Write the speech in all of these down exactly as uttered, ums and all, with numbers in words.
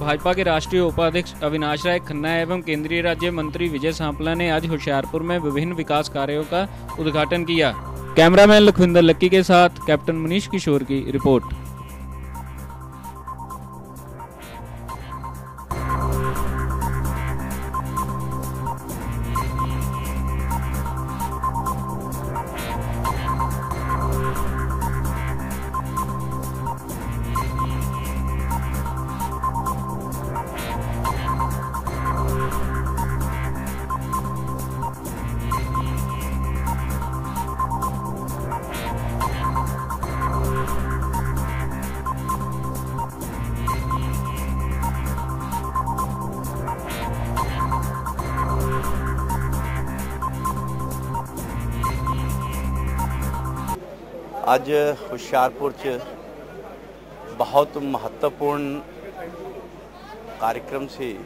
भाजपा के राष्ट्रीय उपाध्यक्ष अविनाश राय खन्ना एवं केंद्रीय राज्य मंत्री विजय सांपला ने आज होशियारपुर में विभिन्न विकास कार्यों का उद्घाटन किया। कैमरामैन लखविंदर लक्की के साथ कैप्टन मनीष किशोर की रिपोर्ट। ਅੱਜ ਹੁਸ਼ਿਆਰपुर च बहुत महत्वपूर्ण कार्यक्रम से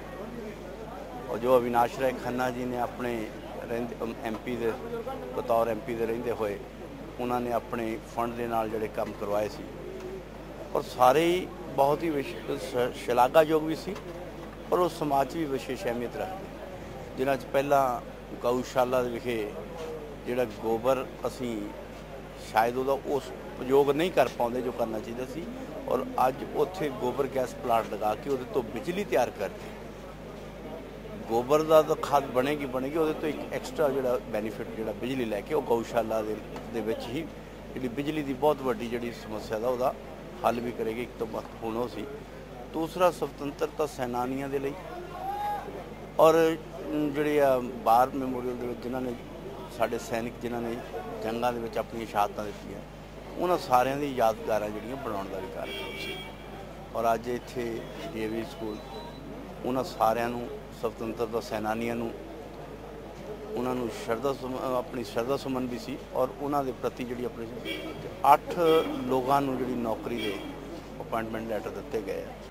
और जो अविनाश राय खन्ना जी ने अपने एम पी दे बतौर एम पी दे रहिंदे होए उन्होंने अपने फंड के नाल जिहड़े काम करवाए सी और सारे ही बहुत ही शलाघायोग भी सी और उस समाज भी विशेष अहमियत रखते जिन्हां च पहला गऊशाला विखे जिहड़ा गोबर असी शायद वो उस उपयोग नहीं कर पाते जो करना चाहिए सी और अज उत्थे गोबर गैस प्लांट लगा के उहदे तो बिजली तैयार करके गोबर का तो खाद बनेगी बनेगी वो तो एक एक्सट्रा जो बैनीफिट जो बिजली लैके वो गऊशाला दे विच ही जी बिजली की बहुत वड्डी जी समस्या का वह हल भी करेगी। एक तो महत्वपूर्ण हो सी दूसरा स्वतंत्रता सैनानियों के लिए और जी बार मेमोरीअल जिन्होंने साढ़े सैनिक जिन्होंने जंगा के अपनी शहादत दी उन्होंने सारिया की यादगार जड़ियाँ बनाने का भी कार्यक्रम से और अज इत्थे डी ए वी स्कूल उन्होंने सारिया स्वतंत्रता सैनानियों उन्होंने श्रद्धा सुम अपनी श्रद्धा सुमन भी सी और उन्होंने प्रति जी अपनी अठ लोगों जी नौकरी के अपॉइंटमेंट लैटर दिते गए।